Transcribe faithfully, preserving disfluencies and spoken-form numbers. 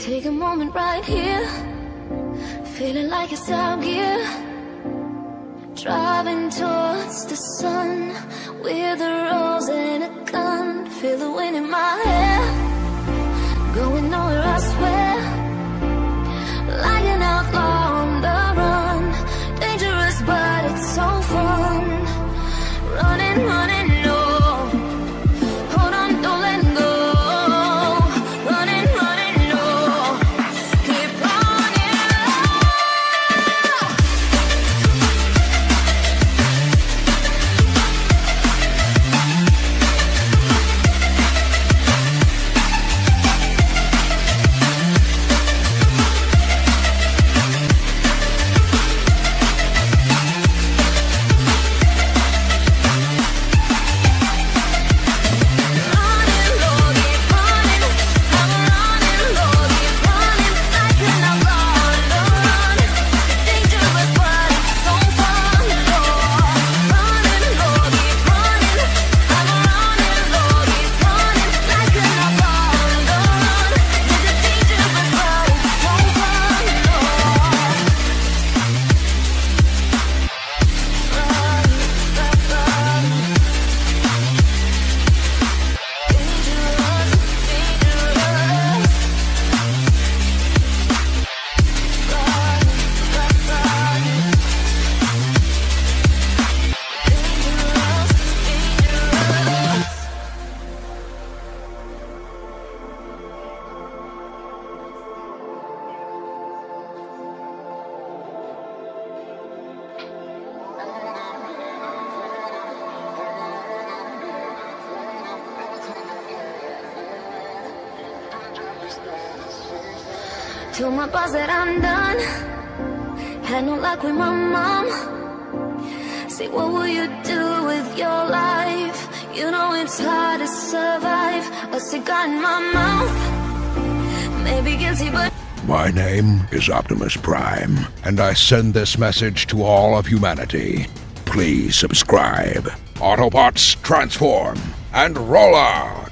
Take a moment right here, feeling like it's out gear. Driving towards the sun with a rose and a gun. Feel the wind in my hair, going nowhere I swear. Like an outlaw on the run, dangerous but it's so fun. Running, running, no, hold on, don't let go. Running, running, no, keep running. Told my boss that I'm done. Had no luck with my mom. Say, what will you do with your life? You know it's hard to survive. A cigar in my mouth. Maybe guilty, but my name is Optimus Prime, and I send this message to all of humanity. Please subscribe. Autobots, transform and roll out!